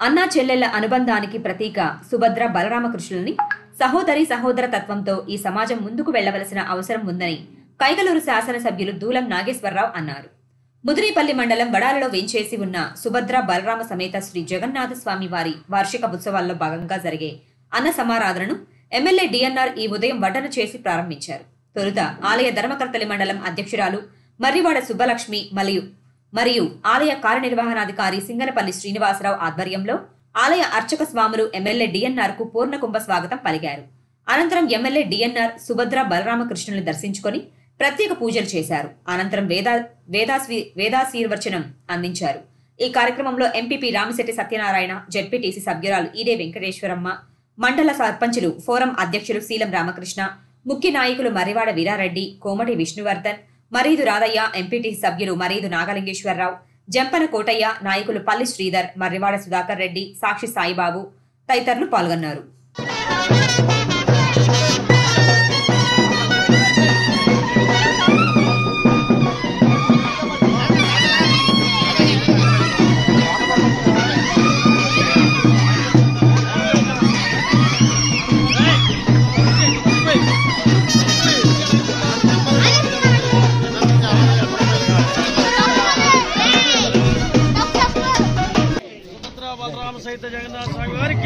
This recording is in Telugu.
అన్నా చెల్లెళ్ల అనుబంధానికి ప్రతీక సుభద్ర బలరామకృష్ణులని సహోదరి సహోదర తత్వంతో ఈ సమాజం ముందుకు వెళ్లవలసిన అవసరం ఉందని కైగలూరు శాసనసభ్యులు దూలం నాగేశ్వరరావు అన్నారు. ముదిరేపల్లి మండలం వడాలలో వేంచేసి ఉన్న సుభద్ర బలరామ సమేత శ్రీ జగన్నాథ స్వామి వారి వార్షిక ఉత్సవాల్లో భాగంగా జరిగే అన్న సమారాధనను ఎమ్మెల్యే డిఎన్ఆర్ ఈ ఉదయం వడ్డన చేసి ప్రారంభించారు. తొలుత ఆలయ ధర్మకర్తలి మండలం అధ్యక్షురాలు మర్రివాడ సుబ్బలక్ష్మి మరియు ఆలయ కార్యనిర్వహణాధికారి సింగనపల్లి శ్రీనివాసరావు ఆధ్వర్యంలో ఆలయ అర్చక స్వాములు ఎమ్మెల్యే డిఎన్ఆర్ కు పూర్ణ కుంభ స్వాగతం పలికారు. అనంతరం ఎమ్మెల్యే డిఎన్ఆర్ సుభద్ర బలరామకృష్ణులను దర్శించుకొని ప్రత్యేక పూజలు చేశారు. అనంతరం వేదాశీర్వచనం అందించారు. ఈ కార్యక్రమంలో ఎంపీపీ రామిశెట్టి సత్యనారాయణ, జెడ్పీటీసీ సభ్యురాలు ఈడే వెంకటేశ్వరమ్మ, మండల సర్పంచులు, ఫోరం అధ్యక్షులు శీలం రామకృష్ణ, ముఖ్య నాయకులు మర్రివాడ వీరారెడ్డి, కోమటి విష్ణువర్ధన్, మరీదు రాధయ్య, ఎంపీటీసీ సభ్యులు మరీదు నాగలింగేశ్వరరావు, జంపన కోటయ్య, నాయకులు పల్లి శ్రీధర్, మర్రివాడ సుధాకర్ రెడ్డి, సాక్షి సాయిబాబు తదితరులు పాల్గొన్నారు. बलराम सहित जगन्नाथ स्वामी वारिकी